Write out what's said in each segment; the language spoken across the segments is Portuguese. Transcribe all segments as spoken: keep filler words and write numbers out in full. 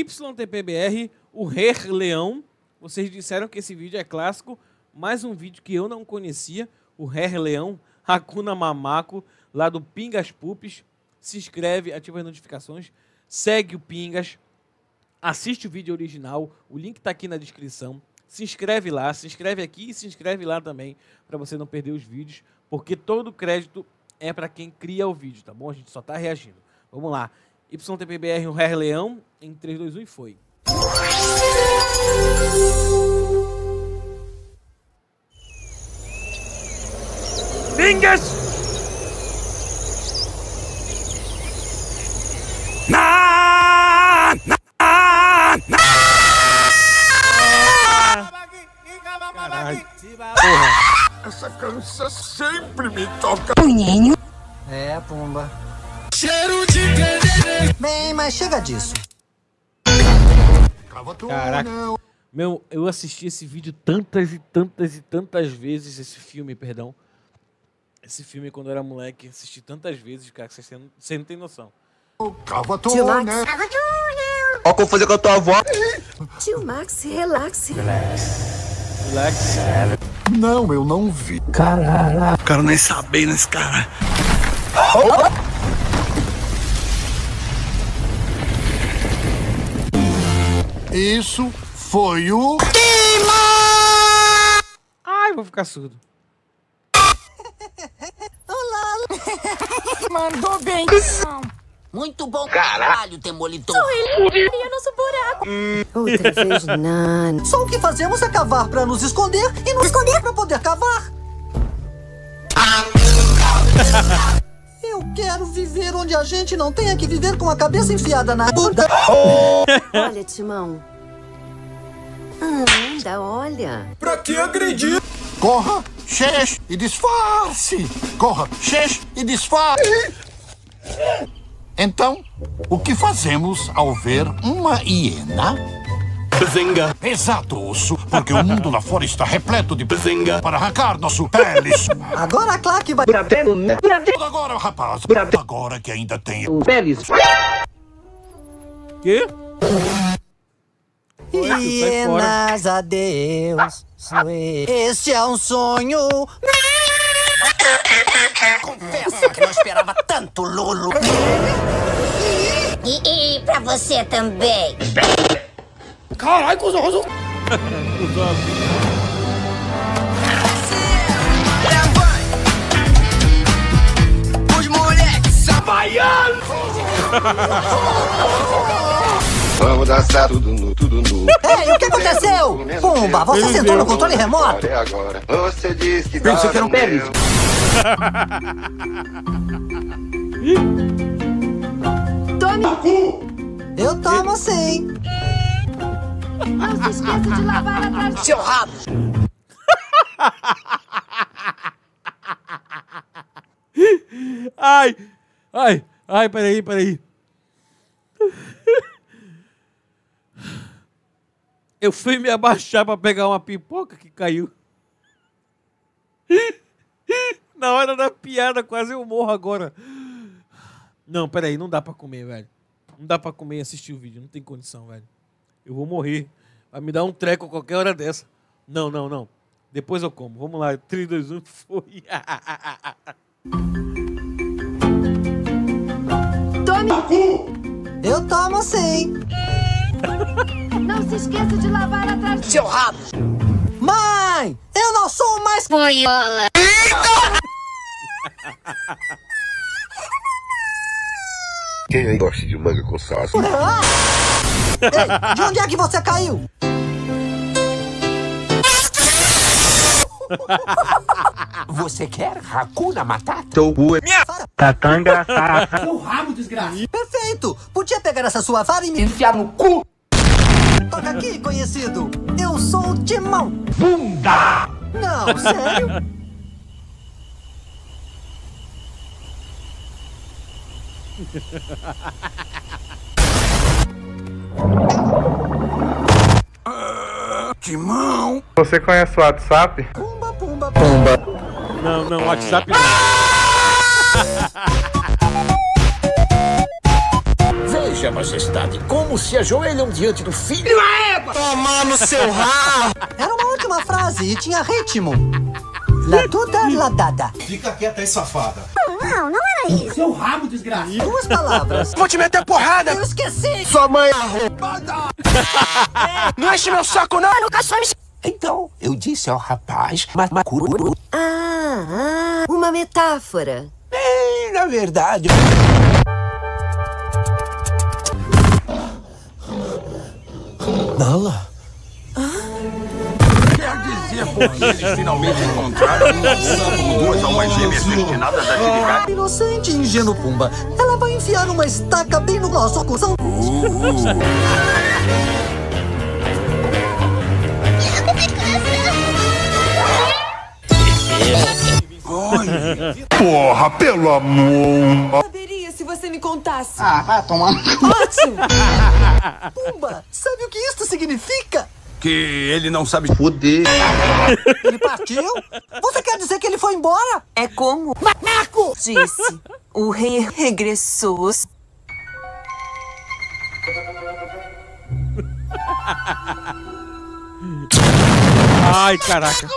Y T P B R, o Rei Leão. Vocês disseram que esse vídeo é clássico. Mais um vídeo que eu não conhecia. O Rei Leão, Hakuna Mamaco, lá do Pingas Pups. Se inscreve, ativa as notificações. Segue o Pingas. Assiste o vídeo original. O link tá aqui na descrição. Se inscreve lá, se inscreve aqui e se inscreve lá também, para você não perder os vídeos, porque todo o crédito é para quem cria o vídeo, tá bom? A gente só tá reagindo. Vamos lá. Y T P B R, o Rei Leão, em três, dois, um e foi. Pingas! Na! Na! Na! Caralho. Porra. Essa cansa sempre me toca. Punhinho. É, Pumba. Cheiro de pedreiro. Bem, mas chega disso. Caraca. Meu, eu assisti esse vídeo tantas e tantas e tantas vezes, esse filme, perdão. Esse filme quando eu era moleque, assisti tantas vezes, cara, que vocês não, vocês não tem noção. Cava Tio Max. né? Ó, como fazer com a tua avó. Tio Max, relaxe. Relax. Não, eu não vi. Caralho. Quero nem saber nesse cara. Isso foi o... Ai, vou ficar surdo. Mandou bem. Muito bom, caralho, Demolidor. Só ele cobria nosso buraco. Outra vez, não. Só o que fazemos é cavar pra nos esconder e nos esconder pra poder cavar. Eu quero viver onde a gente não tenha que viver com a cabeça enfiada na bunda. Olha, Timão. Anda, olha. Pra que agredir? Corra, xexe e disfarce. Corra, xexe e disfarce. Então, o que fazemos ao ver uma hiena? Zenga. Exato, osso, porque o mundo lá fora está repleto de Zenga para arrancar nosso peles. Agora a claque vai... Agora, rapaz, agora que ainda tem... Quê? Hienas, adeus. Sou eu. Este é um sonho. Confesso que não esperava tanto, Lulu. E, e pra você também. Caralho, cuzoso. Os moleques baianos. Vamos dançar tudo nu, tudo nu. Ei, o que aconteceu? Pumba, você sentou no controle remoto? É agora. Você disse que Pensei que era um pênis. Tome. Eu tomo sim. Não se esqueça de lavar atrás do Seu rabo. Ai, ai, ai, peraí, peraí. Eu fui me abaixar pra pegar uma pipoca que caiu. Na hora da piada, quase eu morro agora. Não, peraí, não dá pra comer, velho. Não dá pra comer e assistir o vídeo, não tem condição, velho. Eu vou morrer. Vai me dar um treco qualquer hora dessa. Não, não, não. Depois eu como. Vamos lá, três, dois, um, foi. Tome. Eu tomo sim. Não se esqueça de lavar atrás do Seu rabo. Mãe, eu não sou mais... Boiola. Quem aí gosta de manga com salsa? Ah! Ei, de onde é que você caiu? Você quer Hakuna Matata? Teu cu é... Tá tão engraçado. Seu rabo, desgraça. Perfeito. Podia pegar essa sua vara e me... Enfiar no cu. Toca aqui, conhecido. Eu sou o Timão. Bunda. Não, sério? Timão. Você conhece o WhatsApp? Pumba, pumba, pumba. Não, não, WhatsApp não. Veja Vossa Majestade, como se ajoelham diante do filho da égua? Tomar no seu rabo! Era uma última frase e tinha ritmo. La tuta la dada. Fica quieta aí, safada. Não, não era isso. Seu rabo, desgraça. Duas palavras. Vou te meter porrada. Eu esqueci. Sua mãe Não enche meu saco, não. Nunca só me... Então, eu disse ao rapaz... Ma ma Ah, ah, uma metáfora. Bem, na verdade... Nala? quer dizer porque eles finalmente encontraram uma como duas almas gêmeas destinadas a atividade. Inocente e ingênuo Pumba. Ela vai enfiar uma estaca bem no nosso cuzão. Porra, pelo amor. Saberia se você me contasse. Ah, vai tomar. Ótimo! Pumba, sabe o que isto significa? Que ele não sabe foder. Ele partiu? Você quer dizer que ele foi embora? É como Macaco! disse, o rei regressou. Ai, caraca.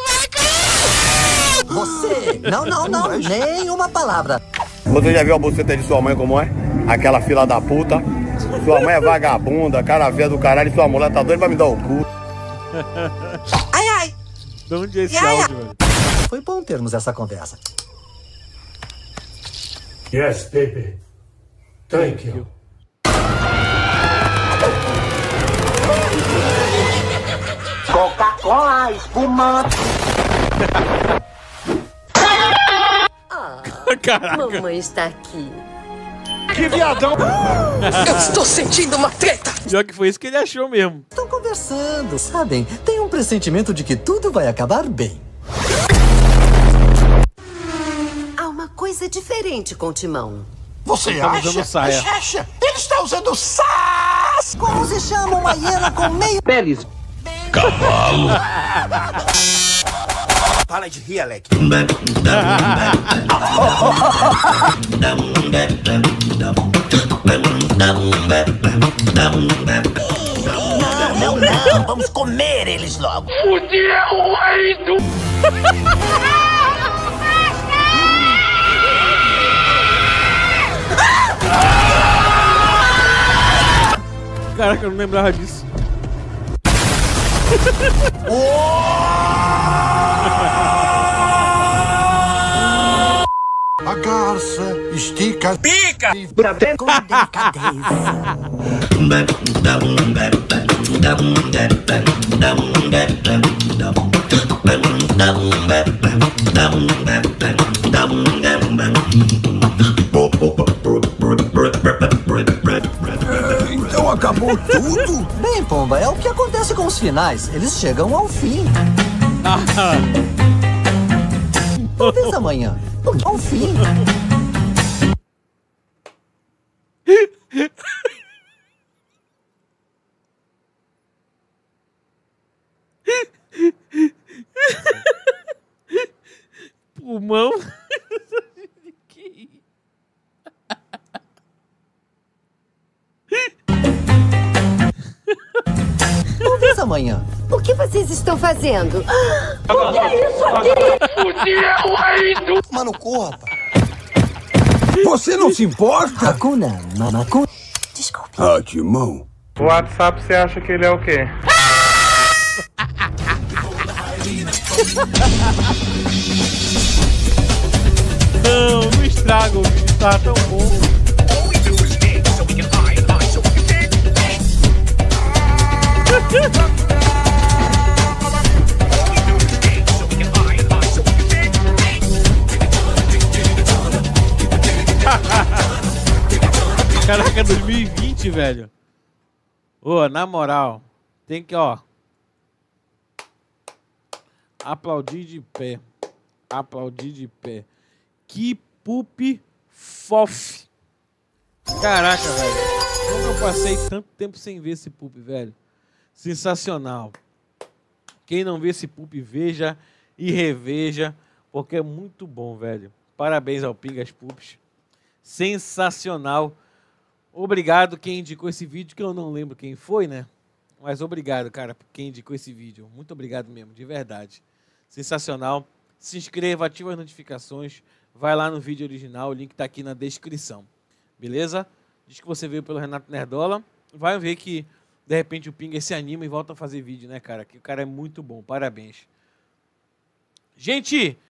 Você! Não, não, não, nem uma palavra. Você já viu a buceta de sua mãe como é? Aquela fila da puta. Sua mãe é vagabunda, cara velha do caralho, e sua mulher tá doida pra me dar o cu. Ai, ai! De onde é esse áudio, velho? Foi bom termos essa conversa. Yes, baby. Thank you. Coca-Cola, espumante. Caraca. Mamãe está aqui. Eu estou sentindo uma treta. Pior que foi isso que ele achou mesmo. Estão conversando, sabem? Tem um pressentimento de que tudo vai acabar bem. Há uma coisa diferente com o Timão. Você Tá acha? usando saia. Acha? Ele está usando sas. Como se chama uma hiena com meio... Pérez. Para de rir, Alec. Não, não, vamos comer eles logo. Caraca, eu não lembrava disso. A garça estica. Pica! Com delicadeza. Então acabou tudo? Bem, Pomba, é o que acontece com os finais. Eles chegam ao fim. Talvez amanhã. Ao fim. Pulmão. Talvez amanhã. O que vocês estão fazendo? Mano, corra, rapaz. Você não se importa? Hakuna Mamaku. Desculpe. Ah, Timão. O WhatsApp, você acha que ele é o quê? Não, não estraga o vídeo, tá tão bom. Caraca, dois mil e vinte, velho. Ô, na moral, tem que, ó, aplaudir de pé. Aplaudir de pé. Que pup fof. Caraca, velho. Como eu passei tanto tempo sem ver esse pup, velho. Sensacional. Quem não vê esse pup, veja e reveja, porque é muito bom, velho. Parabéns ao Pingas Pups. Sensacional. Obrigado quem indicou esse vídeo, que eu não lembro quem foi, né? Mas obrigado, cara, por quem indicou esse vídeo. Muito obrigado mesmo, de verdade. Sensacional. Se inscreva, ativa as notificações. Vai lá no vídeo original, o link tá aqui na descrição. Beleza? Diz que você veio pelo Renato Nerdola. Vai ver que, de repente, o Pinga se anima e volta a fazer vídeo, né, cara? Que o cara é muito bom. Parabéns. Gente...